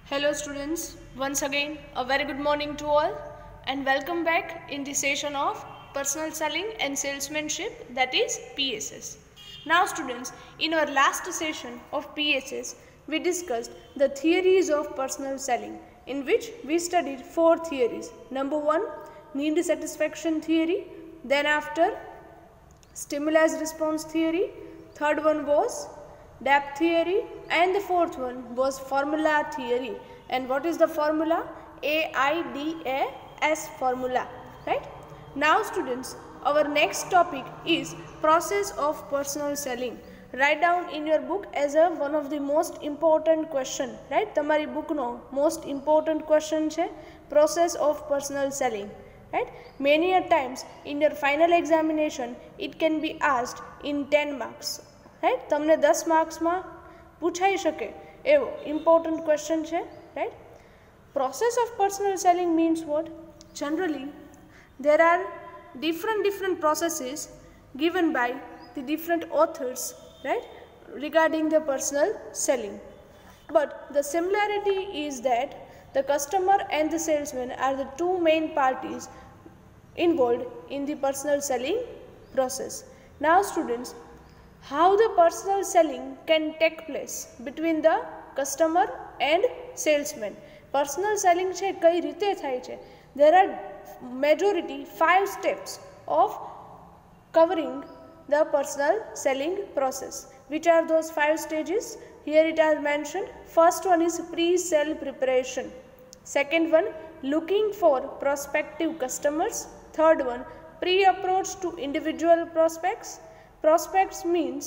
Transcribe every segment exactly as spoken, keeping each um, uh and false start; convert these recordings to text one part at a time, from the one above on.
Hello students, once again a very good morning to all and welcome back in the session of personal selling and salesmanship, that is P S S. Now students, in our last session of P S S we discussed the theories of personal selling, in which we studied four theories. Number one, need satisfaction theory, then after stimulus response theory, third one was depth theory, and the fourth one was formula theory. And what is the formula? A I D A S formula, right? Now students, our next topic is process of personal selling. Write down in your book as a one of the most important question, right? Tamari book no most important question che process of personal selling, right? Many a times in your final examination it can be asked in ten marks, right? તમને દસ માર્ક્સમાં પૂછાઈ શકે એવો important question છે, right? Process of personal selling means what? Generally there are different different processes given by the different authors, right, regarding the personal selling, but the similarity is that the customer and the salesman are the two main parties involved in the personal selling process. Now students, how the personal selling can take place between the customer and salesman. Personal selling છે કઈ રીતે થાય છે? There are majority five steps of covering the personal selling process. Which are those five stages? Here it is mentioned. First one is pre-sale preparation. Second one, looking for prospective customers. Third one, pre-approach to individual prospects. Prospects means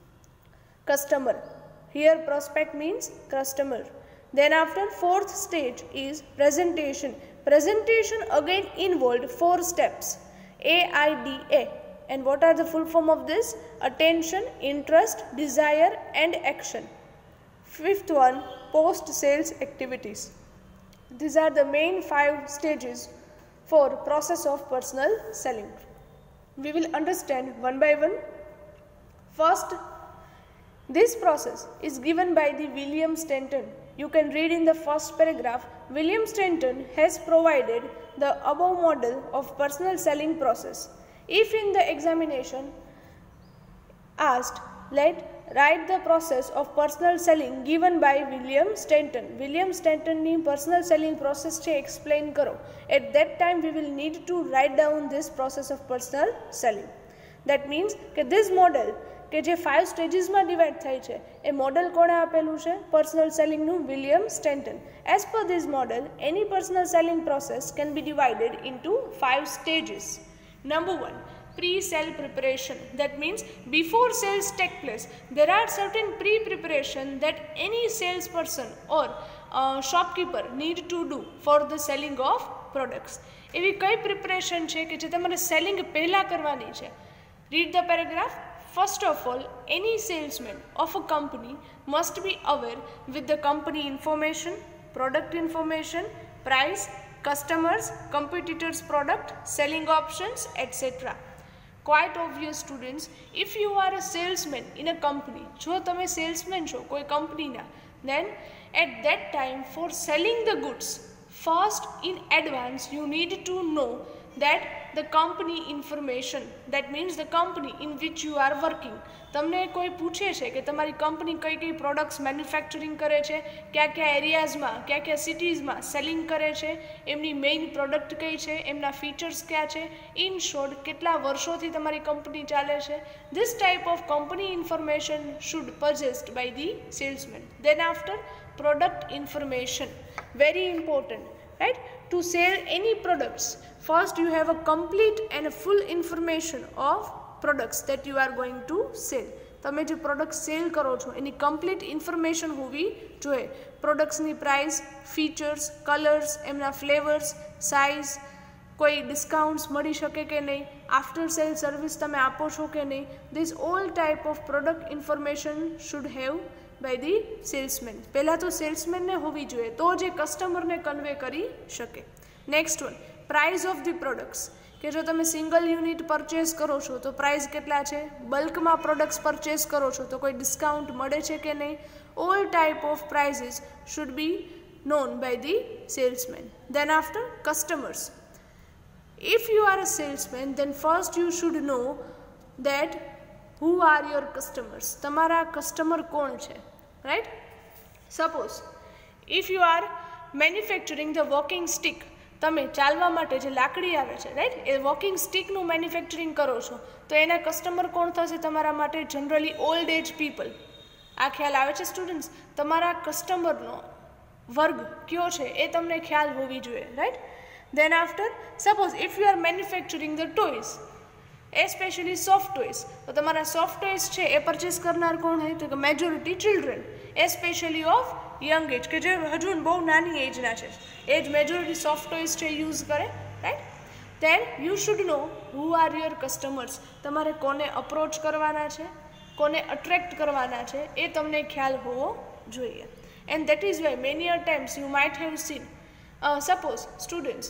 customer. Here prospect means customer. Then after fourth stage is presentation. Presentation again involved four steps. A I D A. And what are the full form of this? Attention, interest, desire and action. Fifth one, post sales activities. These are the main five stages for process of personal selling. We will understand one by one. First, this process is given by the William Stanton. You can read in the first paragraph. William Stanton has provided the above model of personal selling process. If in the examination asked, let write the process of personal selling given by William Stanton. William Stanton ni personal selling process che explain karo. At that time we will need to write down this process of personal selling. That means that this model કે જે five સ્ટેજીસમાં divide થાય છે એ model કોણે આપેલું છે? Personal સેલિંગનું William Stanton. As per this model any personal selling process can be divided into five stages. Number one, pre-sale preparation. That means before sales take place, there are certain pre-preparation that any salesperson or uh, shopkeeper need to do for the selling of products. એવી કઈ preparation છે કે જે તમારે selling પહેલાં કરવાની છે? Read the paragraph. First of all, any salesman of a company must be aware with the company information, product information, price, customers, competitors' product, selling options, et cetera. Quite obvious students, if you are a salesman in a company, જો તમે salesman છો કોઈ કંપનીના, then at that time for selling the goods, first in advance you need to know that the company information, that means the company in which you are working. તમને કોઈ પૂછે છે કે તમારી કંપની કઈ કઈ પ્રોડક્ટ્સ મેન્યુફેક્ચરિંગ કરે છે, કયા કયા એરિયાઝમાં, કયા કયા સિટીઝમાં સેલિંગ કરે છે, એમની મેઇન પ્રોડક્ટ કઈ છે, એમના ફીચર્સ કયા છે, ઇન શોર્ટ કેટલા વર્ષોથી તમારી કંપની ચાલે છે. This type of company information should possessed by the salesman. Then after, product information, very important, right? To sell any products, first you have a complete and a full information of products that you are going to sell. તમે જે product cell કરો છો એની complete information હોવી જોઈએ. પ્રોડક્ટ્સની price, features, colours, એમના flavours, size, કોઈ discounts મળી શકે કે નહીં, આફ્ટર સેલ સર્વિસ તમે આપો છો કે નહીં. This all type of product information should have by the salesman. પહેલાં તો સેલ્સમેનને હોવી જોઈએ તો જે કસ્ટમરને કન્વે કરી શકે. Next one, price of the products. કે જો તમે સિંગલ યુનિટ પરચેસ કરો છો તો પ્રાઇસ કેટલા છે, બલ્કમાં પ્રોડક્ટ્સ પરચેસ કરો છો તો કોઈ ડિસ્કાઉન્ટ મળે છે કે નહીં. All type of prices should be known by the salesman. Then after, customers. If you are a salesman, then first you should know that who are your customers. તમારા customer કોણ છે, right? Suppose if you are manufacturing the walking stick, તમે ચાલવા માટે જે લાકડી આવે છે, રાઈટ, એ વોકિંગ સ્ટિકનું મેન્યુફેક્ચરિંગ કરો છો, તો એના કસ્ટમર કોણ થશે તમારા માટે? Generally old age people. આ ખ્યાલ આવે છે સ્ટુડન્ટ્સ? તમારા કસ્ટમરનો વર્ગ કયો છે એ તમને ખ્યાલ હોવી જોઈએ, right? Then after, suppose if you are manufacturing the toys, especially soft toys, તો તમારા સોફ્ટ ટોયઝ છે એ પરચેસ કરનાર કોણ હોય? તો કે majority children, especially of young age, કે જે હજુ બહુ નાની એજના છે, એ જ મેજોરિટી સોફ્ટ ટોયઝ છે યુઝ કરે, right? Then you should know who are your customers. તમારે કોને અપ્રોચ કરવાના છે, કોને અટ્રેક્ટ કરવાના છે, એ તમને ખ્યાલ હોવો જોઈએ. And that is why many a times you might have seen, suppose students,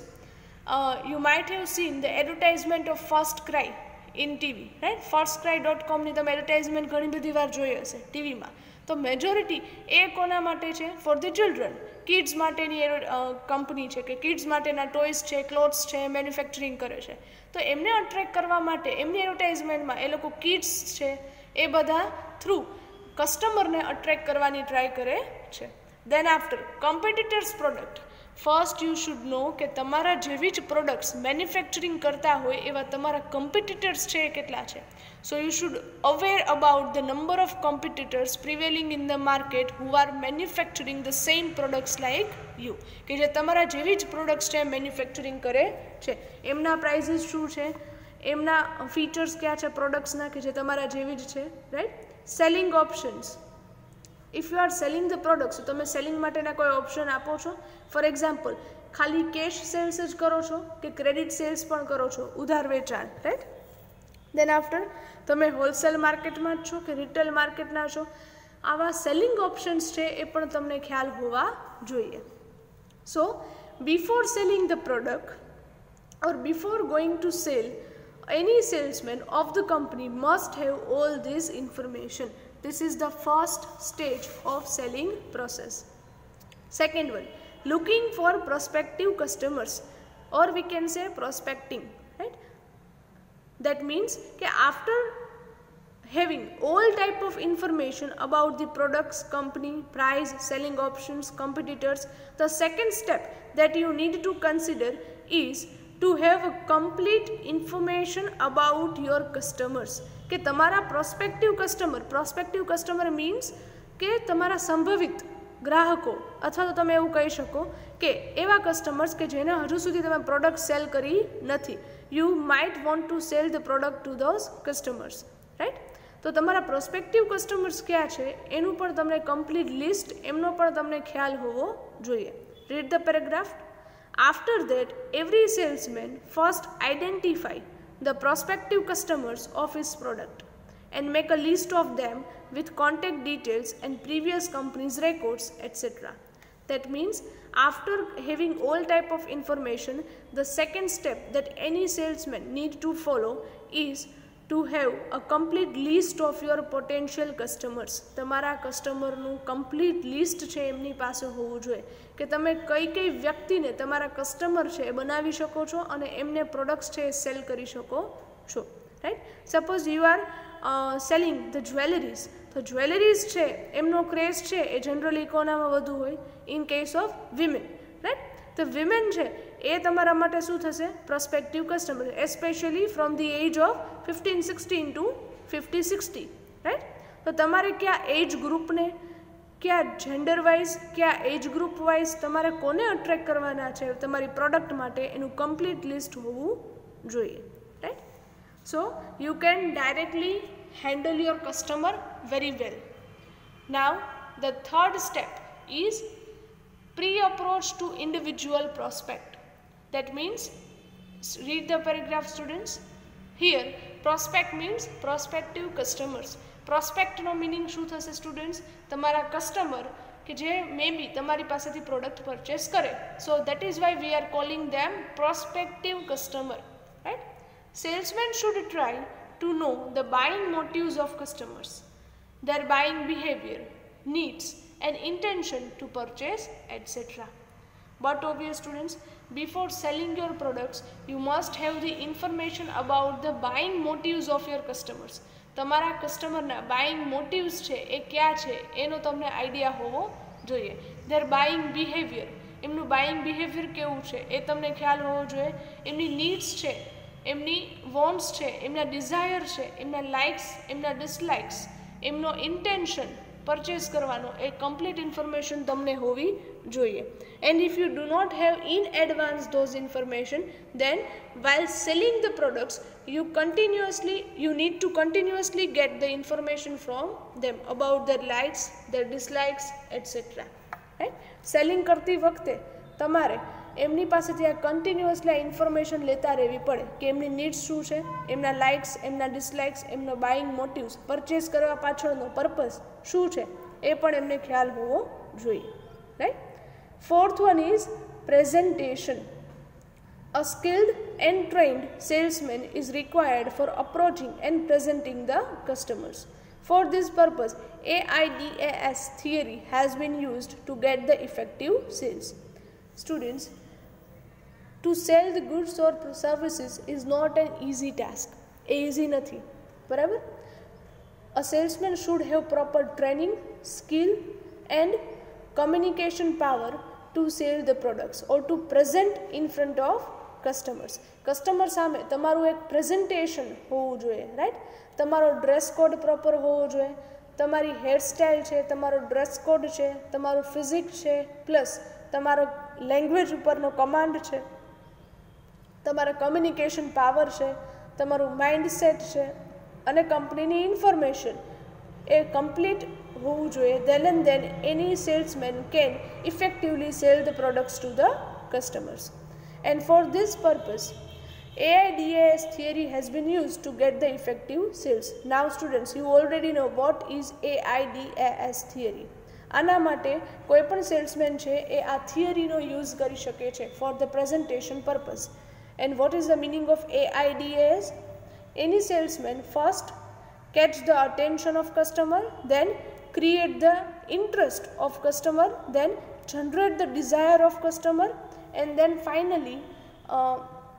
you might have seen the advertisement of First Cry in TV, right? First Cry dot કોમની તમે એડવર્ટાઇઝમેન્ટ ઘણી બધી વાર જોઈ હશે ટીવીમાં. તો મેજોરિટી એ કોના માટે છે? For the children. કિડ્સ માટેની કંપની છે કે કિડ્સ માટેના ટોયસ છે, ક્લોથ્સ છે, મેન્યુફેક્ચરિંગ કરે છે. તો એમને અટ્રેક્ટ કરવા માટે એમની એડવર્ટાઇઝમેન્ટમાં એ લોકો કિડ્સ છે એ બધા થ્રુ કસ્ટમરને અટ્રેક્ટ કરવાની ટ્રાય કરે છે. Then after, competitors product. First you should know કે તમારા જેવી જ પ્રોડક્ટ્સ મેન્યુફેક્ચરિંગ કરતા હોય એવા તમારા કોમ્પિટિટર્સ છે એ કેટલા છે. So you should aware about the number of competitors prevailing in the market who are manufacturing the same products like you, કે જે તમારા જેવી જ પ્રોડક્ટ્સ છે મેન્યુફેક્ચરિંગ કરે છે. એમના પ્રાઇઝીસ શું છે, એમના ફીચર્સ ક્યાં છે પ્રોડક્ટ્સના કે જે તમારા જેવી જ છે, right? Selling options. If you are selling the products, તો તમે સેલિંગ માટેના કોઈ ઓપ્શન આપો છો? ફોર એક્ઝામ્પલ, ખાલી કેશ સેલ્સ જ કરો છો કે ક્રેડિટ સેલ્સ પણ કરો છો, ઉધાર વેચાણ, રાઈટ? દેન આફ્ટર, તમે હોલસેલ માર્કેટમાં જ છો કે રિટેલ માર્કેટના છો? આવા સેલિંગ ઓપ્શન્સ છે એ પણ તમને ખ્યાલ હોવા જોઈએ. So before selling the product or before going to sell, any salesman of the company must have all this information. This is the first stage of selling process. Second one, looking for prospective customers, or we can say prospecting, right? That means that after having all type of information about the products, company, price, selling options, competitors, the second step that you need to consider is to have a complete information about your customers. કે તમારા prospective customer, prospective customer means કે તમારા સંભવિત ગ્રાહકો, અથવા તો તમે એવું કહી શકો કે એવા કસ્ટમર્સ કે જેને હજુ સુધી તમે પ્રોડક્ટ સેલ કરી નથી. You might want to sell the product to those customers, right? તો તમારા પ્રોસ્પેક્ટિવ કસ્ટમર્સ ક્યાં છે એનું પણ તમને કમ્પ્લીટ લિસ્ટ, એમનો પણ તમને ખ્યાલ હોવો જોઈએ. Read the paragraph. After that, every salesman first identify the prospective customers of his product and make a list of them with contact details and previous company's records, et cetera. That means after having all type of information, the second step that any salesman need to follow is to have a complete list of your potential customers. તમારા કસ્ટમરનું complete list છે એમની પાસે હોવું જોઈએ કે તમે કઈ કઈ વ્યક્તિને તમારા કસ્ટમર છે એ બનાવી શકો છો અને એમને પ્રોડક્ટ્સ છે એ સેલ કરી શકો છો, right? Suppose you are selling the jewelleries, તો જ્વેલરીઝ છે એમનો ક્રેઝ છે એ જનરલી કોનામાં વધુ હોય? In case of women, right? તો વિમેન છે એ તમારા માટે શું થશે? Prospective customer, especially from the age of fifteen sixteen to fifty sixty, right? તો તમારે કયા એજ ગ્રુપને, કયા જેન્ડર વાઇઝ, કયા એજ ગ્રુપ વાઇઝ તમારે કોને અટ્રેક્ટ કરવાના છે તમારી પ્રોડક્ટ માટે એનું કમ્પ્લીટ લિસ્ટ હોવું જોઈએ, right? So you can directly handle your customer very well. Now the third step is pre-approach to individual prospect. That means, read the paragraph students. Here prospect means prospective customers. Prospect no meaning શું થશે students? તમારા customer કે જે મે બી તમારી પાસેથી product purchase કરે. So that is why we are calling them prospective customer, right? Salesman should try to know the buying motives of customers, their buying behavior, needs and intention to purchase, et cetera. But obvious students, before selling your products, you must have the information about the buying motives of your customers. તમારા કસ્ટમરના buying મોટિવ્સ છે એ ક્યાં છે એનો તમને idea હોવો જોઈએ. Their buying behaviour, એમનું buying behaviour કેવું છે એ તમને ખ્યાલ હોવો જોઈએ. એમની નીડ્સ છે, એમની વોન્ટ્સ છે, એમના ડિઝાયર છે, એમના લાઇક્સ, એમના ડિસલાઇક્સ, એમનો ઇન્ટેન્શન પરચેસ કરવાનો એ કમ્પ્લીટ ઇન્ફોર્મેશન તમને હોવી જોઈએ. And if you do not have in advance those information, then while selling the products, you continuously you need to continuously get the information from them about their likes, their dislikes, et cetera. Right? Selling કરતી વખતે તમારે એમની પાસેથી આ continuously આ information લેતા રહેવી પડે કે એમની નીડ્સ શું છે, એમના લાઇક્સ, એમના ડિસલાઇક્સ, એમનો બાઇંગ મોટિવ્સ, પરચેસ કરવા પાછળનો પર્પઝ શું છે એ પણ એમને ખ્યાલ હોવો જોઈએ. Right. Fourth one is presentation. A skilled and trained salesman is required for approaching and presenting the customers. For this purpose, A I D A S theory has been used to get the effective sales. Students, to sell the goods or services is not an easy task. Easy nathi. Barabar? A salesman should have proper training, skill and communication power to sell the products or to present in front of customers. Customer સામે તમારું એક presentation હોવું જોઈએ. Right. તમારો dress code proper હોવો જોઈએ, તમારી hairstyle છે, તમારો ડ્રેસ કોડ છે, તમારું ફિઝિક છે, પ્લસ તમારો લેંગ્વેજ ઉપરનો કમાન્ડ છે, તમારા કમ્યુનિકેશન પાવર છે, તમારું માઇન્ડસેટ છે અને કંપનીની ઇન્ફોર્મેશન એ કમ્પ્લીટ હોવું જોઈએ. Then and then any salesman can effectively sell the products to the customers. And for this purpose, A I D A S theory has been used to get the effective sales. Now students, you already know what is A I D A S theory. આના માટે કોઈ પણ salesman છે એ આ થિયરીનો use કરી શકે છે for the presentation purpose. And what is the meaning of A I D A S? Any salesman first catch the attention of customer, then create the interest of customer, then generate the desire of customer, and then finally uh,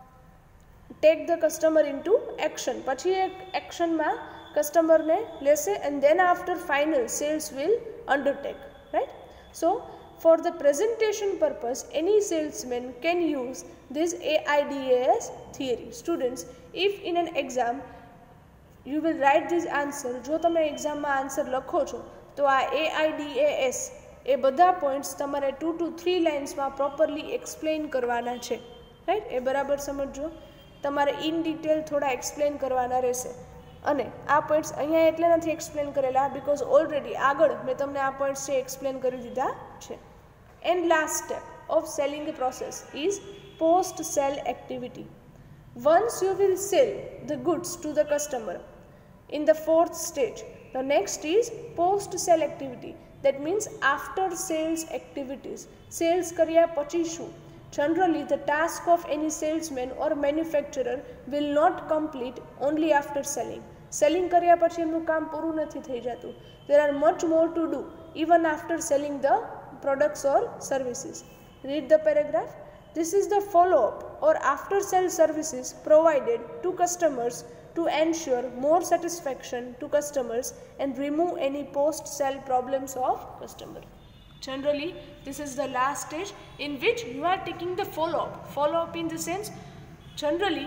take the customer into action. પછી એક એક્શનમાં કસ્ટમરને લેશે and then after final sales will undertake. Right? So for the presentation purpose, any salesman can use this A I D A S theory. Students, if in an exam you will write this answer, જો તમે એક્ઝામમાં answer લખો છો તો આ A I D A S એ બધા points તમારે two two three લાઇન્સમાં પ્રોપરલી એક્સપ્લેન કરવાના છે. રાઈટ. એ બરાબર સમજો. તમારે ઇન ડિટેલ થોડા એક્સપ્લેન કરવાના રહેશે. અને આ પોઈન્ટ્સ અહીંયા એટલે નથી એક્સપ્લેન કરેલા બિકોઝ ઓલરેડી આગળ મેં તમને આ પોઈન્ટ્સ છે એક્સપ્લેન કરી દીધા છે. And last step of selling process is post sale activity. Once you will sell the goods to the customer, in the fourth stage, the next is post sale activity. That means after sales activities. Sales karya pachi shu. Generally, the task of any salesman or manufacturer will not complete only after selling. Selling karya pachi emnu kaam પૂરું નથી થઈ જાતું. There are much more to do even after selling the products or services. Read the paragraph. This is the follow-up or after-sale services provided to customers to ensure more satisfaction to customers and remove any post-sale problems of customer. Generally, this is the last stage in which you are taking the follow-up. Follow-up in the sense, generally,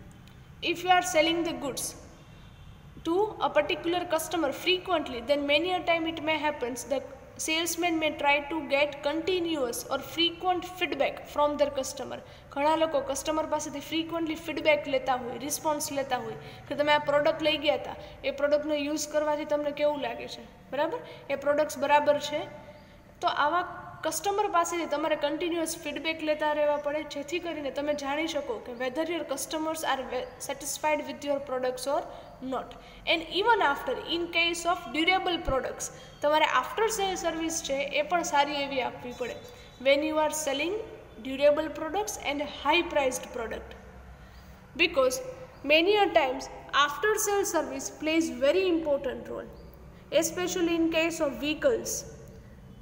if you are selling the goods to a particular customer frequently, then many a time it may happen that salesman may try to get continuous or frequent feedback from their customer. ઘણા લોકો customer પાસેથી frequently feedback લેતા હોય, response લેતા હોય કે તમે આ પ્રોડક્ટ લઈ ગયા હતા, એ પ્રોડક્ટનો યુઝ કરવાથી તમને કેવું લાગે છે, બરાબર, એ પ્રોડક્ટ્સ બરાબર છે. તો આવા કસ્ટમર પાસેથી તમારે કન્ટિન્યુઅસ ફીડબેક લેતા રહેવા પડે જેથી કરીને તમે જાણી શકો કે whether your customers are satisfied with your products or not. And even after in case of durable products તમારે આફ્ટર સેલ સર્વિસ છે એ પણ સારી એવી આપવી પડે when you are selling durable products and high priced product. Because many a times after sale service plays very important role, especially in case of vehicles.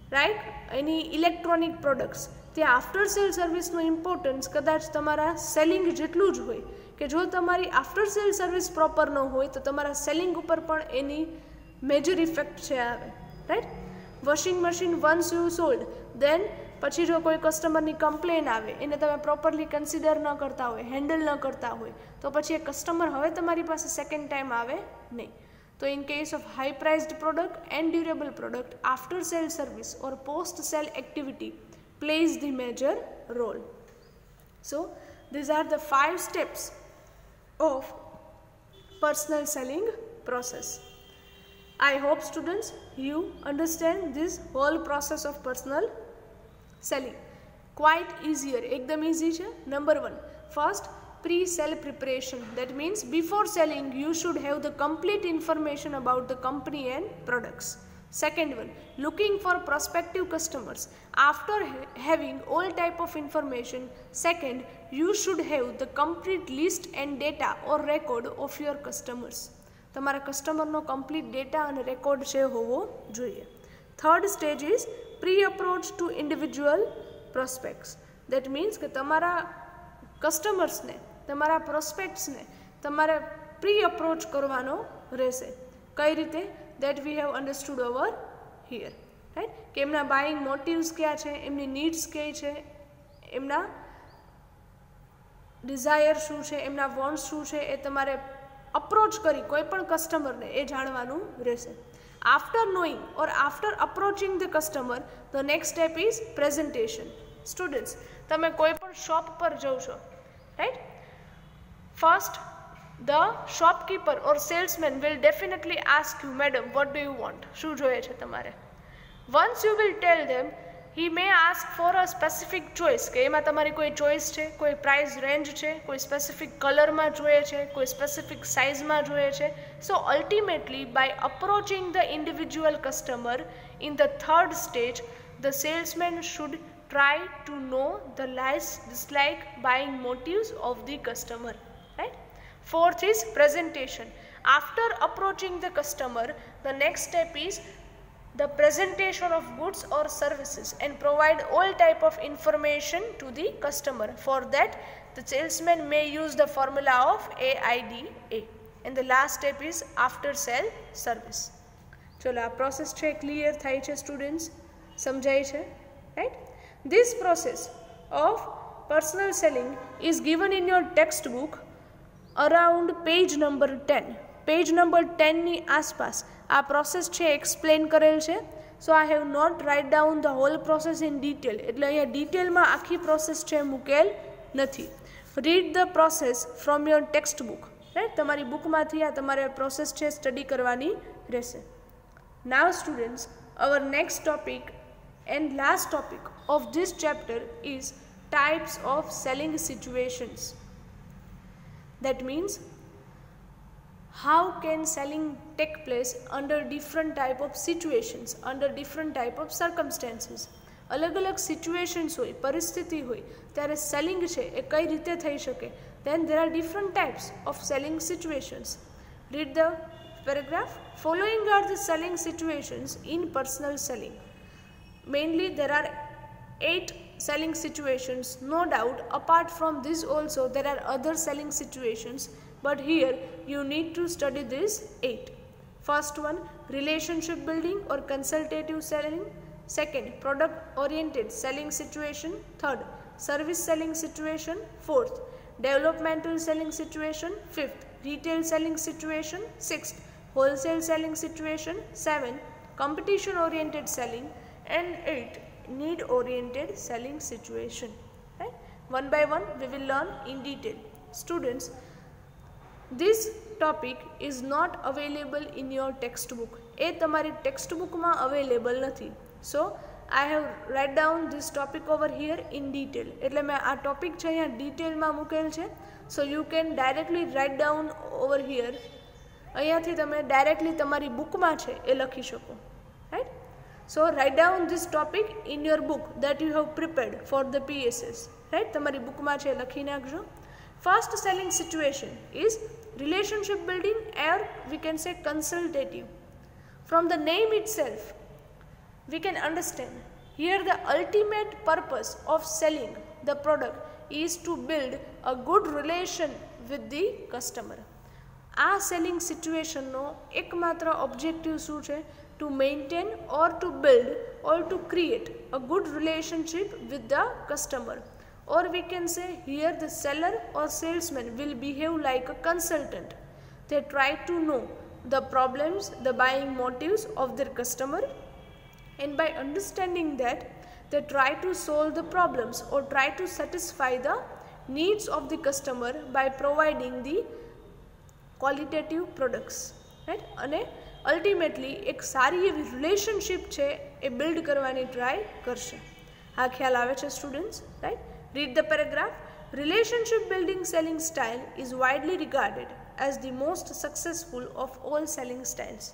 Right, any electronic products, ત્યાં after sale સર્વિસનું importance કદાચ તમારા selling જેટલું જ હોય કે જો તમારી આફ્ટર સેલ સર્વિસ પ્રોપર ન હોય તો તમારા સેલિંગ ઉપર પણ એની મેજર ઇફેક્ટ છે આવે. Right, washing machine once you sold, then પછી જો કોઈ કસ્ટમરની કમ્પ્લેન આવે, એને તમે પ્રોપરલી કન્સિડર ન કરતા હોય, હેન્ડલ ન કરતા હોય, તો પછી એ કસ્ટમર હવે તમારી પાસે સેકન્ડ ટાઈમ આવે નહીં. તો in case of high priced product and durable product, after sale service or post sale activity plays the major role. So these are the five steps of personal selling process. I hope students you understand this whole process of personal selling. Quite easier, ekdam easy છે. Number one, first pre-sell preparation. That means before selling you should have the complete information about the company and products. Second one, looking for prospective customers. After ha having all type of information, second, you should have the complete list and data or record of your customers. તમારા કસ્ટમરનો complete data અને record છે હોવો જોઈએ. Third stage is pre approach to individual prospects. That means કે તમારા કસ્ટમર્સને, તમારા પ્રોસ્પેક્ટ્સને તમારે પ્રી અપ્રોચ કરવાનો રહેશે. કઈ રીતે? that we have understood over here, right? કે એમના બાઇંગ મોટિવ્સ ક્યાં છે, એમની નીડ્સ કઈ છે, એમના ડિઝાયર શું છે, એમના વોન્ટ્સ શું છે, એ તમારે અપ્રોચ કરી કોઈ પણ કસ્ટમરને એ જાણવાનું રહેશે. After knowing or after approaching the customer, the next step is presentation. Students, તમે કોઈ પણ શોપ પર જાઓ છો, right? First the shopkeeper or salesman will definitely ask you, madam, what do you want? શું જોઈએ છે તમારે? Once you will tell them, he may ask for a specific choice, કે એમાં તમારી કોઈ ચોઈસ છે, કોઈ પ્રાઇસ રેન્જ છે, કોઈ સ્પેસિફિક કલરમાં જોઈએ છે, કોઈ સ્પેસિફિક સાઇઝમાં જોઈએ છે. So ultimately by approaching the individual customer in the third stage, the salesman should try to know the likes, dislike, buying motives of the customer, right? Fourth is presentation. After approaching the customer, the next step is the presentation of goods or services and provide all type of information to the customer. For that, the salesman may use the formula of A I D A. And the last step is after sale service. ચલો, આ process છે clear થાય છે students? સમજાય છે? Right? This process of personal selling is given in your textbook around page number ten. Page number ટેનની આસપાસ આ પ્રોસેસ છે એક્સપ્લેન કરેલ છે. So I have not write down the whole process in detail, એટલે અહીંયા ડિટેલમાં આખી પ્રોસેસ છે મૂકેલ નથી. Read the process from your text book, right? તમારી બુકમાંથી આ તમારે પ્રોસેસ છે સ્ટડી કરવાની રહેશે. Now students, our next topic and last topic of this chapter is types of selling situations. That means how can selling take place under different type of situations, under different type of circumstances. અલગ અલગ situations હોય, પરિસ્થિતિ હોય, ત્યારે selling છે એ કઈ રીતે થઈ શકે. Then there are different types of selling situations. Read the paragraph. Following are the selling situations in personal selling. Mainly there are eight selling situations. No doubt apart from this also there are other selling situations, but here you need to study this eight. First one, relationship building or consultative selling. Second, product oriented selling situation. Third, service selling situation. Fourth, developmental selling situation. Fifth, retail selling situation. Sixth, wholesale selling situation. Seven, competition oriented selling. And eight, need oriented selling situation. Right? One by one we will learn in detail. Students, this topic is not available in your textbook. એ તમારી textbookમાં available નથી. So I have write down this topic over here in detail. એટલે મેં આ topic છે અહીંયા ડિટેલમાં મૂકેલ છે. So you can directly write down over here. અહીંયાથી તમે directly તમારી બુકમાં છે એ લખી શકો. Right? So write down this topic in your book that you have prepared for the P S S. Right? તમારી બુકમાં છે લખી નાખજો. First selling situation is relationship building, or we can say consultative. From the name itself, we can understand here the ultimate purpose of selling the product is to build a good relation with the customer. આ selling સિચ્યુએશનનો એકમાત્ર objective શું છે? To maintain or to build or to create a good relationship with the customer. Or we can say here the seller or salesman will behave like a consultant. They try to know the problems, the buying motives of their customer, and by understanding that they try to solve the problems or try to satisfy the needs of the customer by providing the qualitative products, right? અને ultimately એક સારી એવી relationship છે એ build કરવાની try કરશે. આ ખ્યાલ આવે છે students, right? Read the paragraph. Relationship building selling style is widely regarded as the most successful of all selling styles.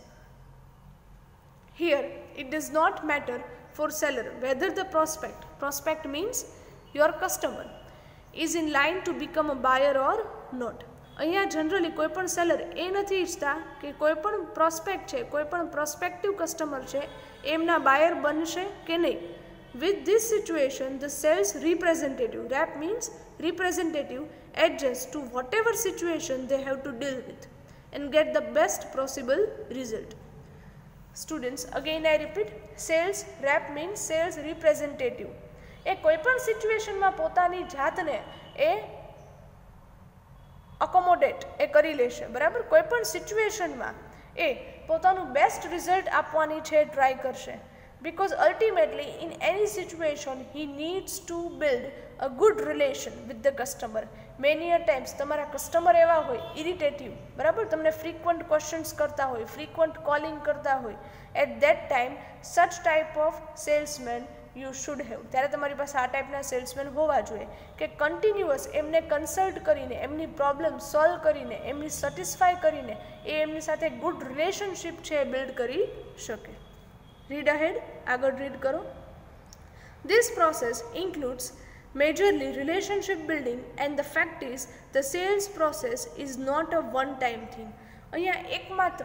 Here, it does not matter for seller whether the prospect, prospect means your customer, is in line to become a buyer or not. અહીંયા generally કોઈપણ seller એ નથી ઈચ્છતા કે કોઈપણ prospect છે, કોઈપણ prospective customer છે એમના બાયર બનશે કે નહીં. With this situation, the sales representative, rep means representative, adjusts to whatever situation they have to deal with and get the best possible result. Students, again I repeat, sales rep means sales representative. એ કોઈપણ સિચ્યુએશનમાં પોતાની જાતને એ અકોમોડેટ એ કરી લેશે, બરાબર? કોઈપણ સિચ્યુએશનમાં એ પોતાનું best result આપવાની છે ટ્રાય કરશે. Because ultimately in any situation he needs to build a good relation with the customer. Many a times તમારા કસ્ટમર એવા હોય ઇરિટેટિવ, બરાબર? તમને ફ્રીક્વન્ટ ક્વેશ્ચન્સ કરતા હોય, ફ્રીક્વન્ટ કોલિંગ કરતા હોય, at that time such type of salesman you should have. ત્યારે તમારી પાસે આ ટાઈપના સેલ્સમેન હોવા જોઈએ કે કન્ટિન્યુઅસ એમને કન્સલ્ટ કરીને, એમની પ્રોબ્લેમ સોલ્વ કરીને, એમની સેટિસ્ફાય કરીને એ એમની સાથે ગુડ રિલેશનશિપ છે એ બિલ્ડ કરી શકે. Read ahead, આગળ read કરો. This process includes majorly relationship building and the fact is the sales process is not a one time thing. અહીંયા એકમાત્ર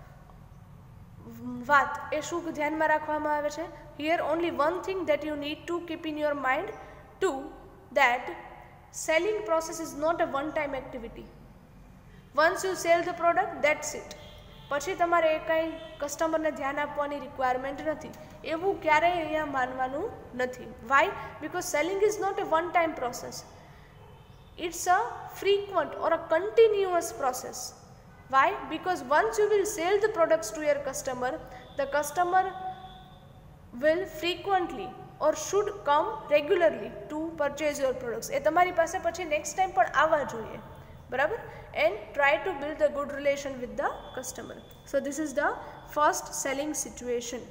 વાત એ શું ધ્યાનમાં રાખવામાં આવે છે? Here only one thing that you need to keep in your mind too, that selling process is not a one time activity. Once you sell the product, that's it. પછી તમારે એ કાંઈ કસ્ટમરને ધ્યાન આપવાની રિક્વાયરમેન્ટ નથી, એવું ક્યારેય અહીંયા માનવાનું નથી. Why? Because selling is not a one time process. It's a frequent or a continuous process. Why? Because once you will sell the products to your customer, the customer will frequently or should come regularly to purchase your products. એ તમારી પાસે પછી next time પણ આવવા જોઈએ, બરાબર? And try to build a good relation with the customer. So this is the first selling situation.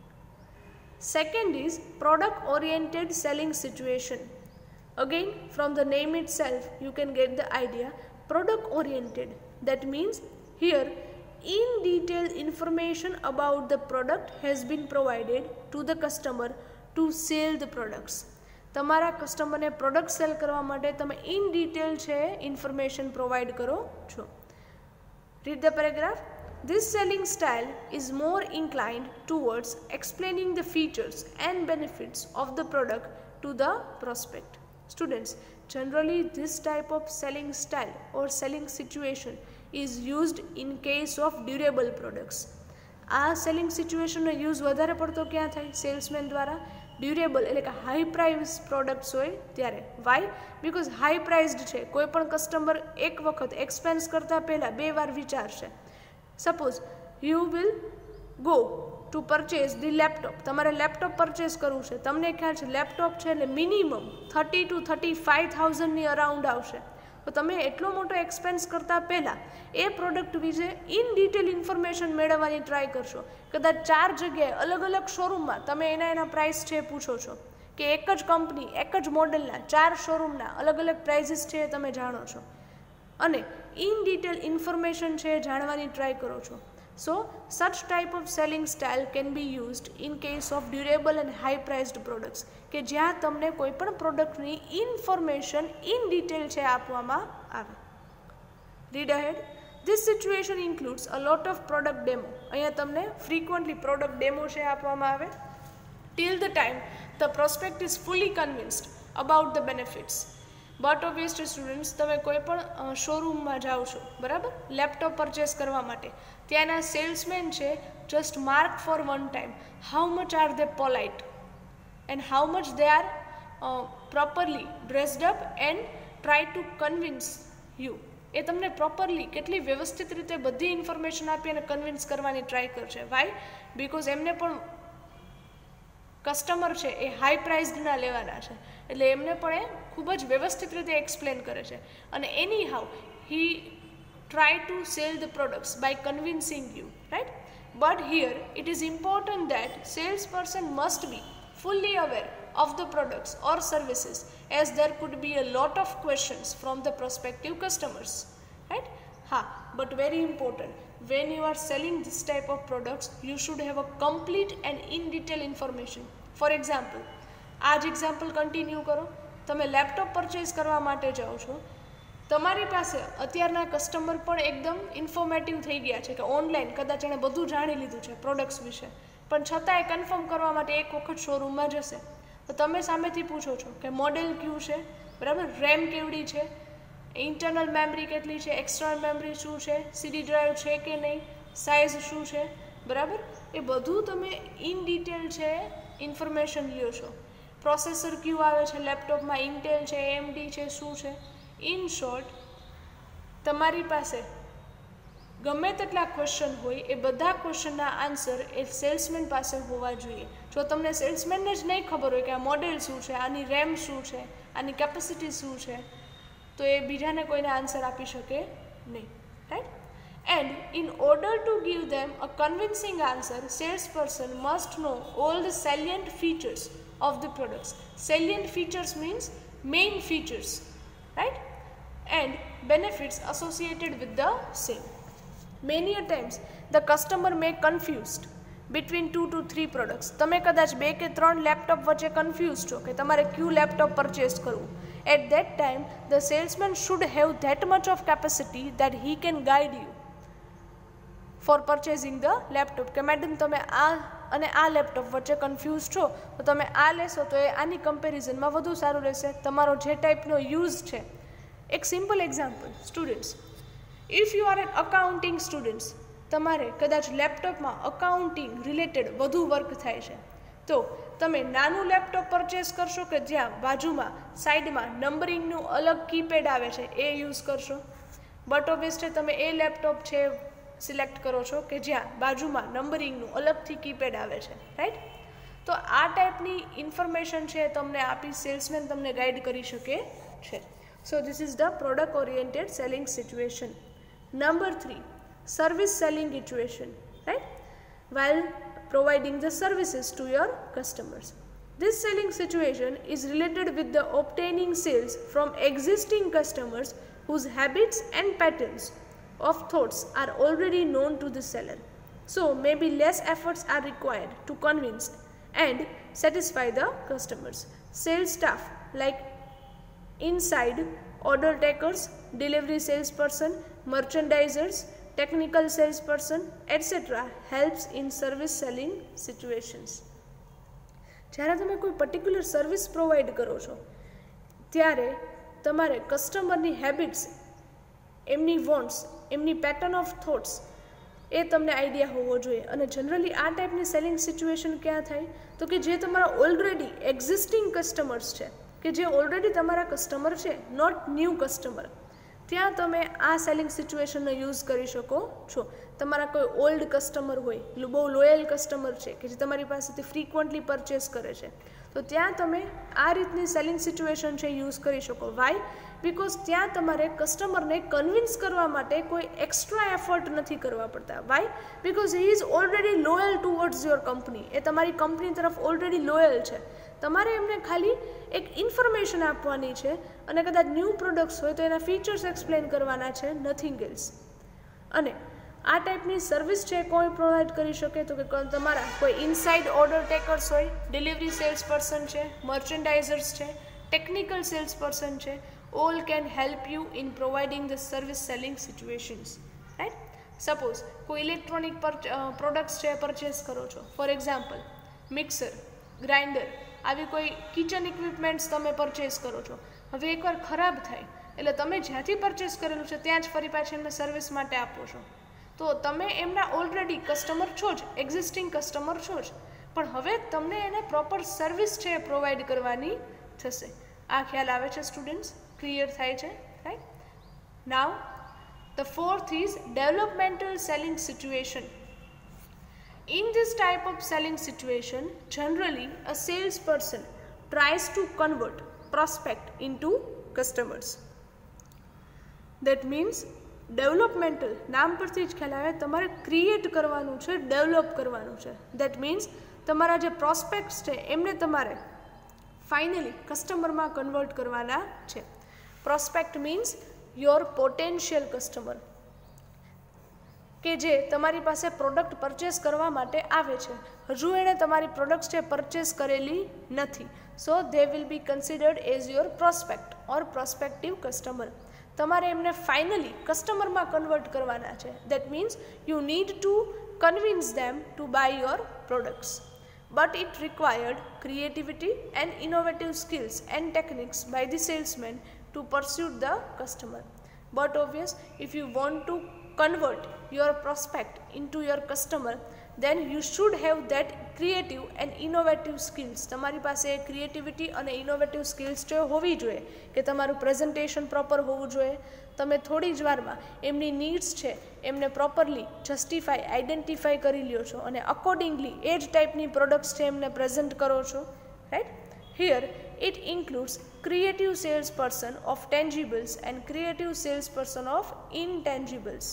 Second is product oriented selling situation. Again, from the name itself you can get the idea. Product oriented, that means here in detail information about the product has been provided to the customer to sell the products. તમારા કસ્ટમરને product cell કરવા માટે તમે in detail છે information provide કરો છો. Read the paragraph. This selling style is more inclined towards explaining the features and benefits of the product to the prospect. Students, generally this type of selling style or selling situation is used in case of durable products. આ selling સિચ્યુએશનનો use વધારે પડતો ક્યાં થાય? Salesman દ્વારા durable એટલે કે high price products હોય ત્યારે. વાય? બિકોઝ હાઈ પ્રાઇઝડ છે, કોઈ પણ કસ્ટમર એક વખત એક્સપેન્સ કરતાં પહેલાં બે વાર વિચારશે. Suppose you will go to purchase the laptop. તમારે લેપટોપ પરચેઝ કરવું છે, તમને ખ્યાલ છે લેપટોપ છે એટલે minimum thirty to thirty five થાઉઝન્ડની અરાઉન્ડ આવશે. તો તમે એટલો મોટો એક્સપેન્સ કરતાં પહેલાં એ પ્રોડક્ટ વિશે ઇન ડિટેલ ઇન્ફોર્મેશન મેળવવાની ટ્રાય કરશો. કદાચ ચાર જગ્યાએ અલગ અલગ શોરૂમમાં તમે એના એના પ્રાઇસ છે પૂછો છો કે એક જ કંપની એક જ મોડલના ચાર શોરૂમના અલગ અલગ પ્રાઇઝીસ છે એ તમે જાણો છો અને ઇન ડિટેલ ઇન્ફોર્મેશન છે એ જાણવાની ટ્રાય કરો છો. So, such type of selling style can be used in case of durable and high priced products કે જ્યાં તમને કોઈ પણ પ્રોડક્ટની ઇન્ફોર્મેશન ઇન ડિટેલ છે આપવામાં આવે. Read ahead. This situation includes a lot of product demo. અહીંયા તમને ફ્રીક્વન્ટલી પ્રોડક્ટ ડેમો છે આપવામાં આવે. till the time the prospect is fully convinced about the benefits. But obviously students, તમે કોઈ પણ શોરૂમમાં જાઓ છો, બરાબર, લેપટોપ પરચેસ કરવા માટે, ત્યાંના સેલ્સમેન છે just mark for one time how much are they polite and how much they are properly dressed up and try to convince you. એ તમને પ્રોપરલી કેટલી વ્યવસ્થિત રીતે બધી ઇન્ફોર્મેશન આપી અને કન્વિન્સ કરવાની ટ્રાય કરશે. વાય? બિકોઝ એમને પણ કસ્ટમર છે એ હાઈ પ્રાઇઝના લેવાના છે, એટલે એમને પણ એ ખૂબ જ વ્યવસ્થિત રીતે એક્સપ્લેન કરે છે. અને એની how he try to sell the products by convincing you, right? But here it is important that sales person must be fully aware of the products or services, as there could be a lot of questions from the prospective customers, right? Ha, but very important, when you are selling this type of products, you should have a complete and in detail information. For example, आज example continue કરો, તમે laptop purchase કરવા માટે જાઓ છો, તમારી પાસે અત્યારના કસ્ટમર પણ એકદમ ઇન્ફોર્મેટિવ થઈ ગયા છે કે ઓનલાઈન કદાચ એણે બધું જાણી લીધું છે પ્રોડક્ટ્સ વિશે, પણ છતાંય કન્ફર્મ કરવા માટે એક વખત શોરૂમમાં જશે. તો તમે સામેથી પૂછો છો કે મોડેલ કયું છે, બરાબર, રેમ કેવડી છે, ઇન્ટરનલ મેમરી કેટલી છે, એક્સટર્નલ મેમરી શું છે, સીડી ડ્રાઈવ છે કે નહીં, સાઇઝ શું છે, બરાબર, એ બધું તમે ઇન ડિટેલ છે ઇન્ફોર્મેશન લ્યો છો. પ્રોસેસર કયું આવે છે લેપટોપમાં, ઇન્ટેલ છે, એએમડી છે, શું છે. ઇન શોર્ટ, તમારી પાસે ગમે તેટલા ક્વેશ્ચન હોય એ બધા ક્વેશ્ચનના આન્સર એ સેલ્સમેન પાસે હોવા જોઈએ. જો તમને સેલ્સમેનને જ નહીં ખબર હોય કે આ મોડેલ શું છે, આની રેમ શું છે, આની કેપેસિટી શું છે, તો એ બીજાને કોઈને આન્સર આપી શકે નહીં, right? And in order to give them a convincing answer, sales person must know all the salient features of the products. Salient features means main features, right? And benefits associated with the same. Many a times the customer may confused between two to three products. તમે કદાચ બે કે ત્રણ laptop વચ્ચે confuse છો કે તમારે કયું લેપટોપ પરચેસ કરવું. At that time the salesman should have that much of capacity that he can guide you for purchasing the laptop. કે મેડમ તમે આ અને આ લેપટોપ વચ્ચે કન્ફ્યુઝ છો તો તમે આ લેશો તો એ આની કમ્પેરિઝનમાં વધુ સારું રહેશે, તમારો જે ટાઈપનો યુઝ છે. એક simple example students, if you are an accounting students, તમારે કદાચ લેપટોપમાં અકાઉન્ટિંગ રિલેટેડ વધુ વર્ક થાય છે, તો તમે નાનું લેપટોપ પરચેસ કરશો કે જ્યાં બાજુમાં સાઈડમાં નંબરિંગનું અલગ કીપેડ આવે છે એ યુઝ કરશો. બટ ઓબ્વિયસલી તમે એ લેપટોપ છે સિલેક્ટ કરો છો કે જ્યાં બાજુમાં નંબરિંગનું અલગથી કીપેડ આવે છે, રાઈટ? તો આ ટાઈપની ઇન્ફોર્મેશન છે તમને આપી સેલ્સમેન તમને ગાઈડ કરી શકે છે. So this is the product oriented selling situation. Number three, service selling situation, right? While providing the services to your customers. This selling situation is related with the obtaining sales from existing customers whose habits and patterns of thoughts are already known to the seller. So maybe less efforts are required to convince and satisfy the customers. Sales staff like inside order takers, delivery salesperson, merchandisers, technical salesperson, et cetera helps in service selling situations. જ્યારે તમે કોઈ particular service provide કરો છો ત્યારે તમારે કસ્ટમરની habits, એમની wants, એમની પેટર્ન ઓફ થોટ્સ એ તમને આઈડિયા હોવો જોઈએ. અને જનરલી આ ટાઈપની સેલિંગ સિચ્યુએશન ક્યાં થાય તો કે જે તમારા ઓલરેડી એક્ઝિસ્ટિંગ કસ્ટમર્સ છે, કે જે ઓલરેડી તમારા કસ્ટમર છે, નોટ ન્યૂ કસ્ટમર, ત્યાં તમે આ સેલિંગ સિચ્યુએશનનો યુઝ કરી શકો છો. તમારા કોઈ ઓલ્ડ કસ્ટમર હોય, બહુ લોયલ કસ્ટમર છે કે જે તમારી પાસેથી ફ્રીક્વન્ટલી પરચેસ કરે છે, તો ત્યાં તમે આ રીતની સેલિંગ સિચ્યુએશન છે યુઝ કરી શકો. વાય? બિકોઝ ત્યાં તમારે કસ્ટમરને કન્વિન્સ કરવા માટે કોઈ એક્સ્ટ્રા એફર્ટ નથી કરવા પડતા. Why? Because he is already loyal towards your company. એ તમારી કંપની તરફ ઓલરેડી લોયલ છે. તમારે એમને ખાલી એક ઇન્ફોર્મેશન આપવાની છે અને કદાચ ન્યૂ પ્રોડક્ટ્સ હોય તો એના ફીચર્સ એક્સપ્લેન કરવાના છે, નથિંગ એલ્સ. અને આ ટાઈપની સર્વિસ છે કોઈ પ્રોવાઈડ કરી શકે તો કે તમારા કોઈ ઇનસાઇડ ઓર્ડર ટેકર્સ હોય, ડિલિવરી સેલ્સ પર્સન છે, મર્ચેન્ડાઇઝર્સ છે, ટેકનિકલ સેલ્સ પર્સન છે, all can help you in providing the service selling situations, right? Suppose કોઈ ઇલેક્ટ્રોનિક પ્રોડક્ટ્સ છે પરચેસ કરો છો, ફોર એક્ઝામ્પલ મિક્સર, ગ્રાઇન્ડર, આવી કોઈ કિચન ઇક્વિપમેન્ટ્સ તમે પરચેસ કરો છો, હવે એકવાર ખરાબ થાય એટલે તમે જ્યાંથી પરચેસ કરેલું છે ત્યાં જ ફરી પાછી એમને સર્વિસ માટે આપો છો, તો તમે એમના ઓલરેડી કસ્ટમર છો જ, એક્ઝિસ્ટિંગ કસ્ટમર છો જ, પણ હવે તમને એને પ્રોપર સર્વિસ છે એ પ્રોવાઈડ કરવાની થશે. આ ખ્યાલ આવે છે સ્ટુડન્ટ્સ? ક્લિયર થાય છે? Right. Now the fourth is developmental selling situation. In this type of selling situation, generally a salesperson tries to convert prospect into customers. That means developmental, નામ પરથી જ ખ્યાલ આવે, તમારે ક્રિએટ કરવાનું છે, ડેવલપ કરવાનું છે. That means તમારા જે પ્રોસ્પેક્ટ્સ છે એમને તમારે ફાઇનલી કસ્ટમરમાં કન્વર્ટ કરવાના છે. Prospect means your potential customer, કે જે તમારી પાસે પ્રોડક્ટ પરચેસ કરવા માટે આવે છે, હજુ એણે તમારી પ્રોડક્ટ છે પરચેસ કરેલી નથી, so they will be considered as your prospect or prospective customer. તમારે એમને ફાઇનલી કસ્ટમરમાં કન્વર્ટ કરવાના છે. That means you need to convince them to buy your products, but it required creativity and innovative skills and techniques by the salesman to pursue the customer. But obvious, if you want to convert your prospect into your customer, then you should have that creative and innovative skills. તમારી પાસે creativity અને innovative skills જે હોવી જોઈએ, કે તમારું presentation proper હોવું જોઈએ, તમે થોડી જ વારમાં એમની નીડ્સ છે એમને પ્રોપરલી જસ્ટિફાઈ, આઈડેન્ટિફાઈ કરી લ્યો છો અને અકોર્ડિંગલી એ જ ટાઈપની પ્રોડક્ટ્સ છે એમને પ્રેઝન્ટ કરો છો. Right. Here it includes creative salesperson of tangibles and creative salesperson of intangibles.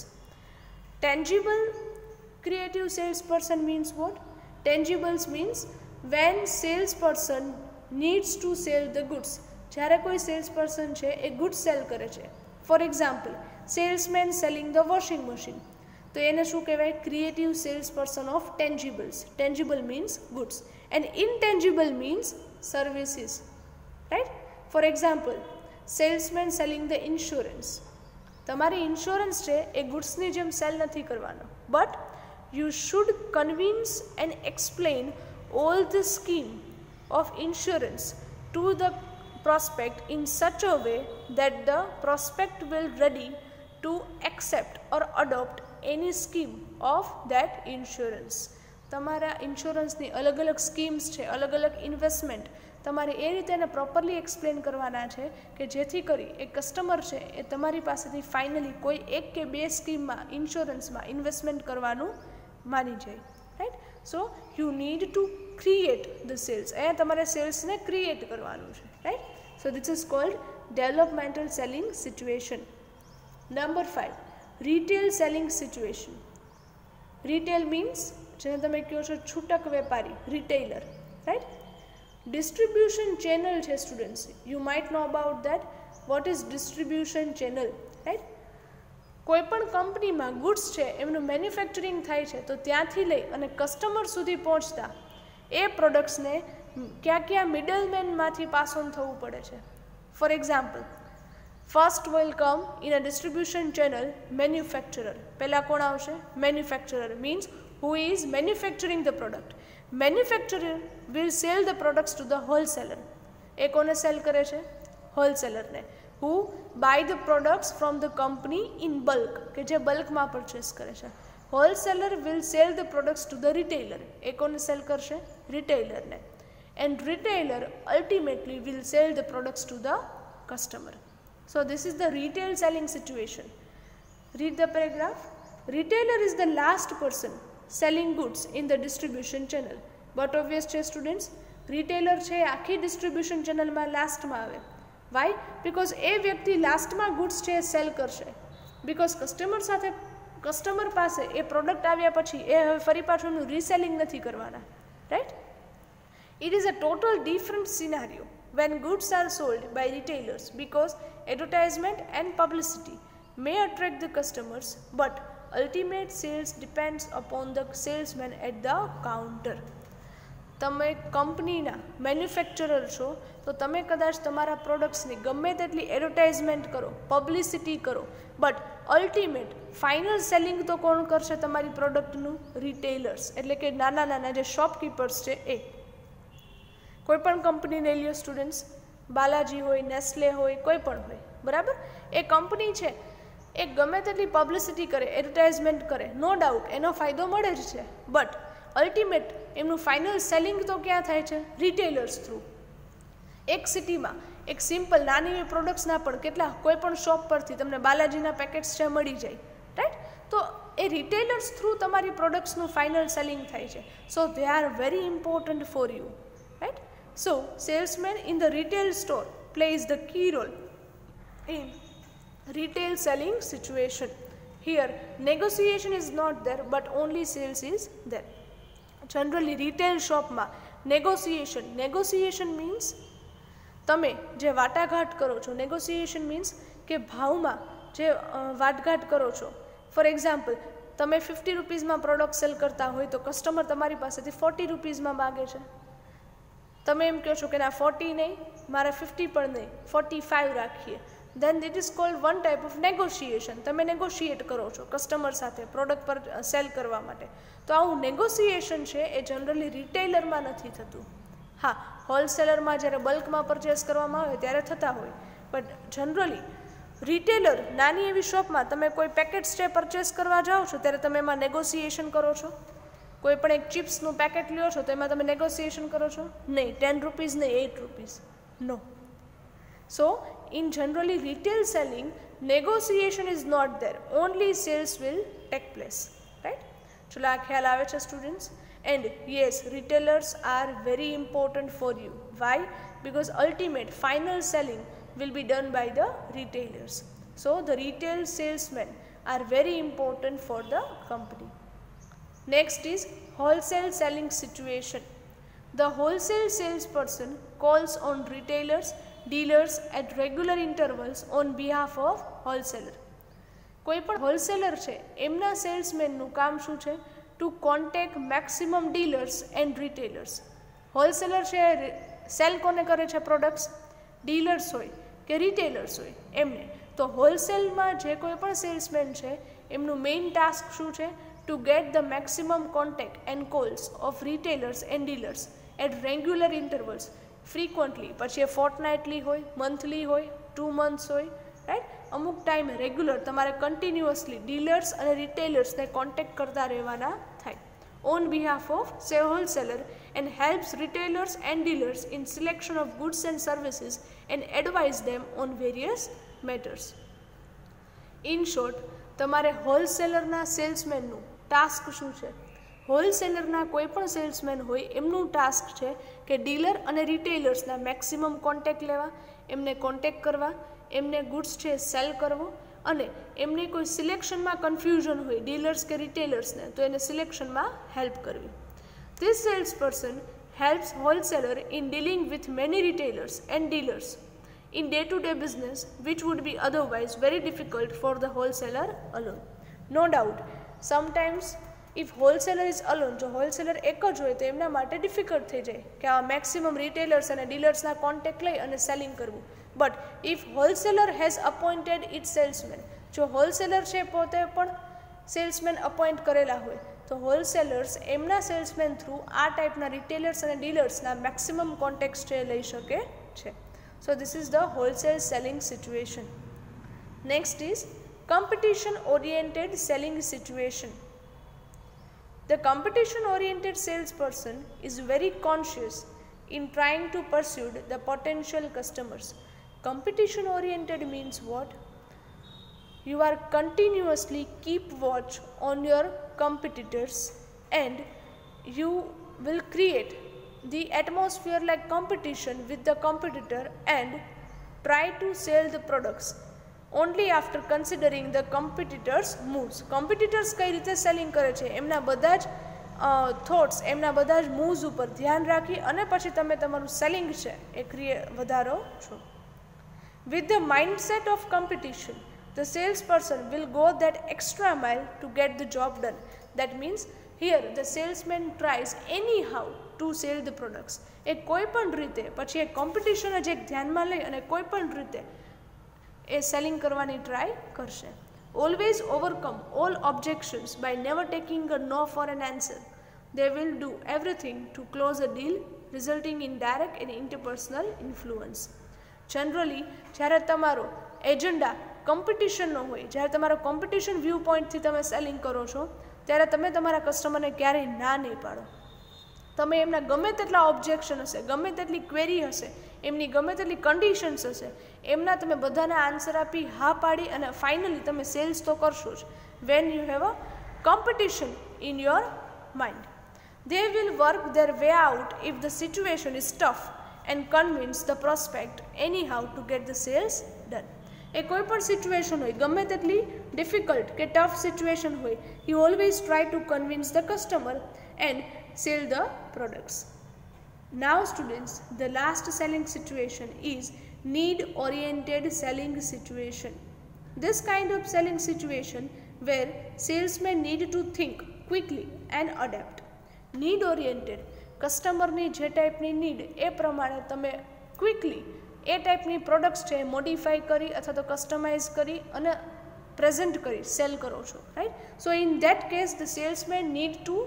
Tangible creative salesperson means what? Tangibles means when salesperson needs to sell the goods. જ્યારે કોઈ salesperson છે એ goods sell કરે છે. For example, salesman selling the washing machine, તો એને શું કહેવાય? Creative salesperson of tangibles. Tangible means goods and intangible means services. Right? For example, salesman selling the insurance. તમારી ઇન્સ્યોરન્સ છે એ ગુડ્સની જેમ સેલ નથી કરવાનો, but you should convince and explain all the scheme of insurance to the prospect in such a way that the prospect will ready to accept or adopt any scheme of that insurance. તમારા ઇન્સ્યોરન્સની અલગ અલગ schemes છે, અલગ અલગ investment, તમારે એ રીતે એને પ્રોપરલી એક્સપ્લેન કરવાના છે કે જેથી કરી એ કસ્ટમર છે એ તમારી પાસેથી ફાઇનલી કોઈ એક કે બે સ્કીમમાં, ઇન્સ્યોરન્સમાં ઇન્વેસ્ટમેન્ટ કરવાનું માની જાય. Right. So you need to create the sales. અહીંયા તમારે સેલ્સને ક્રિએટ કરવાનું છે. Right. So this is called developmental selling situation. Number five, retail selling situation. Retail means જેને તમે કહો છો છૂટક વેપારી, રિટેલર. રાઈટ. ડિસ્ટ્રીબ્યુશન ચેનલ છે students. You might know about that. What is distribution channel? Right. કોઈ પણ કંપનીમાં ગુડ્સ છે એમનું મેન્યુફેક્ચરિંગ થાય છે, તો ત્યાંથી લઈ અને કસ્ટમર સુધી પહોંચતા એ પ્રોડક્ટ્સને ક્યાં ક્યાં મિડલમેનમાંથી પાસ ઓન થવું પડે છે. For example, first will come in a distribution channel manufacturer. પહેલાં કોણ આવશે? Manufacturer means who is manufacturing the product. Manufacturer will sell the products to the wholesaler. એ કોને સેલ કરે છે? હોલસેલરને. who buy the products from the company in bulk, કે જે બલ્કમાં purchase કરે છે. Wholesaler will sell the products to the retailer. એ કોને સેલ કરશે? રિટેલરને. and retailer ultimately will sell the products to the customer. So this is the retail selling situation. Read the paragraph. Retailer is the last person selling goods in the distribution channel. But obvious છે students, retailer છે આખી distribution ચેનલમાં લાસ્ટમાં આવે. Y? Because એ વ્યક્તિ લાસ્ટમાં goods છે cell કરશે. બિકોઝ કસ્ટમર સાથે કસ્ટમર પાસે એ પ્રોડક્ટ આવ્યા પછી એ હવે ફરી પાછું એનું રીસેલિંગ નથી કરવાના. Right. It is a total different scenario when goods are sold by retailers because advertisement and publicity may attract the customers, but ultimate sales depends upon the salesman at the counter. તમે કંપનીના manufacturer છો તો તમે કદાચ તમારા પ્રોડક્ટ્સની ગમે તેટલી advertisement કરો, પબ્લિસિટી કરો, બટ અલ્ટિમેટ ફાઇનલ સેલિંગ તો કોણ કરશે તમારી પ્રોડક્ટનું? રિટેલર્સ, એટલે કે નાના નાના જે શોપકીપર્સ છે એ. કોઈપણ કંપની લઈ લ્યો સ્ટુડન્ટ્સ, બાલાજી હોય, નેસ્લે હોય, કોઈ પણ હોય, બરાબર. એ કંપની છે એ ગમે તેટલી પબ્લિસિટી કરે, એડવર્ટાઇઝમેન્ટ કરે, નો ડાઉટ એનો ફાયદો મળે જ છે, બટ અલ્ટિમેટ એમનું ફાઇનલ સેલિંગ તો ક્યાં થાય છે? Retailers through. એક સિટીમાં એક સિમ્પલ નાની એવી પ્રોડક્ટ્સના પણ કેટલા કોઈ પણ શોપ પરથી તમને બાલાજીના પેકેટ્સ છે મળી જાય, રાઈટ. તો એ રિટેલર્સ થ્રુ તમારી પ્રોડક્ટ્સનું ફાઇનલ સેલિંગ થાય છે. So they are very important for you, right. So salesman in the retail store plays the key role in retail selling situation. Here negotiation is not there but only sales is there. Generally retail shop માં negotiation negotiation means તમે જે વાટાઘાટ કરો છો. negotiation means કે ભાવમાં જે વાટઘાટ કરો છો. ફોર એક્ઝામ્પલ, તમે ફિફ્ટી રૂપીઝમાં પ્રોડક્ટ સેલ કરતા હોય તો કસ્ટમર તમારી પાસેથી ફોર્ટી રૂપીઝમાં માગે છે. તમે એમ કહો છો કે ના ફોર્ટી નહીં, મારે ફિફ્ટી પણ નહીં, ફોર્ટી ફાઇવ રાખીએ. then it is called one type of negotiation. તમે નેગોશિએટ કરો છો કસ્ટમર સાથે પ્રોડક્ટ પર સેલ કરવા માટે. તો આવું નેગોશિએશન છે એ જનરલી રિટેલરમાં નથી થતું. હા, હોલસેલરમાં જ્યારે બલ્કમાં પરચેસ કરવામાં આવે ત્યારે થતા હોય, બટ જનરલી રિટેલર નાની એવી શોપમાં તમે કોઈ પેકેટ્સ છે પરચેસ કરવા જાઓ છો ત્યારે તમે એમાં નેગોશિએશન કરો છો. કોઈ પણ એક ચિપ્સનું પેકેટ લ્યો છો તો એમાં તમે નેગોશિએશન કરો છો? નહીં. ટેન રૂપીઝ નહીં, eight rupees, no. So in generally retail selling, negotiation is not there, only sales will take place, right. ચલો આ ખ્યાલ આવે છે students. and yes, retailers are very important for you. Why? Because ultimate final selling will be done by the retailers. So the retail salesmen are very important for the company. Next is wholesale selling situation. The wholesale salesperson calls on retailers, dealers at regular intervals on behalf of wholesaler. કોઈ પણ wholesaler છે એમના સેલ્સમેનનું કામ શું છે? To contact maximum dealers and retailers. Wholesaler છે sell કોને કરે છે પ્રોડક્ટ્સ? ડીલર્સ હોય કે રિટેલર્સ હોય એમને. તો હોલસેલમાં જે કોઈ પણ સેલ્સમેન છે એમનું મેઇન ટાસ્ક શું છે? To get the maximum contact and calls of retailers and dealers at regular intervals. Frequently, પછી એ ફોર્ટનાઇટલી હોય, મંથલી હોય, ટુ મંથ્સ હોય, રાઈટ. અમુક ટાઈમે રેગ્યુલર તમારે કન્ટિન્યુઅસલી ડીલર્સ અને રિટેલર્સને કોન્ટેક્ટ કરતા રહેવાના થાય on behalf of say wholesaler and helps retailers and dealers in selection of goods and services and advise them on various matters. In short, તમારે હોલસેલરના સેલ્સમેનનું ટાસ્ક શું છે? હોલસેલરના કોઈ પણ સેલ્સમેન હોય એમનું ટાસ્ક છે કે ડીલર અને રિટેલર્સના મેક્સિમમ કોન્ટેક્ટ લેવા, એમને કોન્ટેક્ટ કરવા, એમને ગુડ્સ છે સેલ કરવો, અને એમને કોઈ સિલેક્શનમાં કન્ફ્યુઝન હોય ડીલર્સ કે રિટેલર્સને તો એને સિલેક્શનમાં હેલ્પ કરવી. This sales person helps wholesaler in dealing with many retailers and dealers in day-to-day business which would be otherwise very difficult for the wholesaler alone. No doubt, sometimes if wholesaler is alone, જો wholesaler એક જ હોય તો એમના માટે difficult થઈ જાય કે આ મેક્સિમમ રિટેલર્સ અને ડીલર્સના કોન્ટેક્ટ લઈ અને સેલિંગ કરવું. But if wholesaler has appointed it salesman, જો હોલસેલર છે પોતે પણ સેલ્સમેન અપોઇન્ટ કરેલા હોય તો હોલસેલર્સ એમના સેલ્સમેન થ્રુ આ ટાઈપના રિટેલર્સ અને ડીલર્સના મેક્સિમમ કોન્ટેક્ટ્સ છે લઈ શકે છે. So this is the wholesale selling situation. Next is competition oriented selling situation. The competition oriented salesperson is very conscious in trying to pursue the potential customers. Competition oriented means what? You are continuously keep watch on your competitors and you will create the atmosphere like competition with the competitor and try to sell the products only after considering the competitors moves. Competitors કઈ રીતે selling કરે છે એમના બધા જ thoughts, એમના બધા જ મૂવ્સ ઉપર ધ્યાન રાખી અને પછી તમે તમારું સેલિંગ છે એ ક્રિએ વધારો છો. With the mindset of competition, the salesperson will go that extra mile to get the job done. That means here the salesman tries anyhow to sell the products. એ કોઈ પણ રીતે પછી એ કોમ્પિટિશન જ એક ધ્યાનમાં લઈ અને કોઈ પણ રીતે એ સેલિંગ કરવાની ટ્રાય કરશે. Always overcome all objections by never taking a no for an answer. They will do everything to close a deal resulting in direct and interpersonal influence. Generally, જ્યારે તમારો એજન્ડા કોમ્પિટિશનનો હોય, જ્યારે તમારો કોમ્પિટિશન વ્યૂ પોઈન્ટથી તમે selling કરો છો, ત્યારે તમે તમારા કસ્ટમરને ક્યારેય ના નહીં પાડો. તમે એમના ગમે તેટલા ઓબ્જેક્શન હશે, ગમે તેટલી ક્વેરી હશે, એમની ગમે તેટલી કન્ડિશન્સ હશે, એમના તમે બધાના આન્સર આપી હા પાડી અને ફાઇનલી તમે સેલ્સ તો કરશો જ. When you have a competition in your mind, they will work their way out if the situation is tough and convince the prospect anyhow to get the sales done. એ કોઈ પણ situation હોય, ગમે તેટલી difficult કે tough situation હોય, you always try to convince the customer and sell the products. Now students, the last selling situation is need oriented selling situation. This kind of selling situation where salesmen need to think quickly and adapt. Need oriented, કસ્ટમરની જે ટાઈપની need એ પ્રમાણે તમે quickly એ ટાઈપની products છે modify કરી અથવા તો કસ્ટમાઇઝ કરી અને પ્રેઝન્ટ કરી સેલ કરો છો, right? So in that case the salesman need to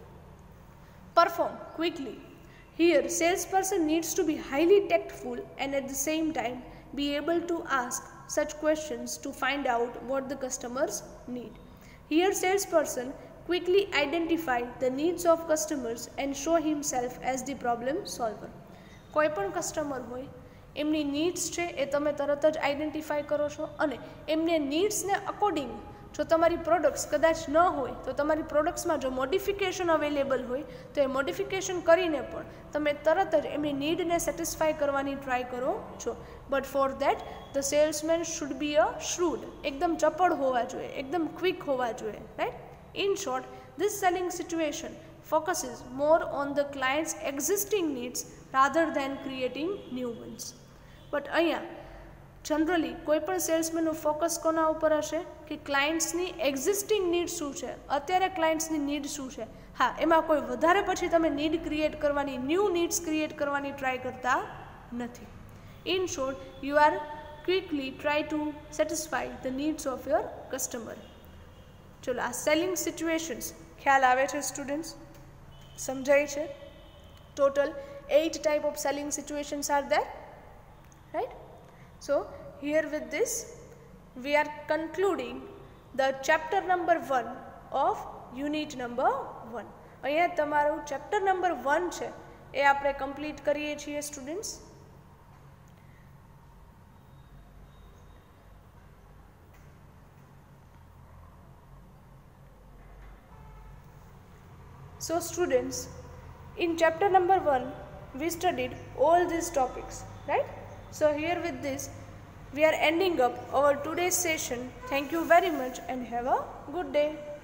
perform quickly. Here sales person needs to be highly tactful and at the same time be able to ask such questions to find out what the customers need. Here salesperson quickly identify the needs of customers and show himself as the problem solver. કોઈ પણ customer હોય, એમની needs છે એ તમે તરત જ identify કરો છો અને એમને નીડ્સને અકોર્ડિંગ જો તમારી પ્રોડક્ટ્સ કદાચ ન હોય તો તમારી પ્રોડક્ટ્સમાં જો મોડિફિકેશન અવેલેબલ હોય તો એ મોડિફિકેશન કરીને પણ તમે તરત જ એમની નીડને સેટિસ્ફાઈ કરવાની ટ્રાય કરો છો. But for that the salesman should be a shrewd, એકદમ ચપળ હોવા જોઈએ, એકદમ ક્વિક હોવા જોઈએ, right? In short, this selling situation focuses more on the client's existing needs rather than creating new ones. But અહીંયા જનરલી કોઈ પણ સેલ્સમેનનું ફોકસ કોના ઉપર હશે કે ક્લાયન્ટ્સની એક્ઝિસ્ટિંગ નીડ શું છે, અત્યારે ક્લાયન્ટ્સની નીડ શું છે. હા, એમાં કોઈ વધારે પછી તમે નીડ ક્રિએટ કરવાની, ન્યૂ નીડ્સ ક્રિએટ કરવાની ટ્રાય કરતા નથી. In short, you are quickly try to satisfy the needs of your customer. ચલો, આ સેલિંગ સિચ્યુએશન્સ ખ્યાલ આવે છે સ્ટુડન્ટ્સ? સમજાય છે? Total eight type of selling situations are there, right? So here with this we are concluding the chapter number one of unit number one. અહીંયા તમારું chapter number one છે એ આપણે complete કરીએ છીએ students. So students, in chapter number one we studied all these topics, right? So here with this we are ending up our today's session. Thank you very much and have a good day.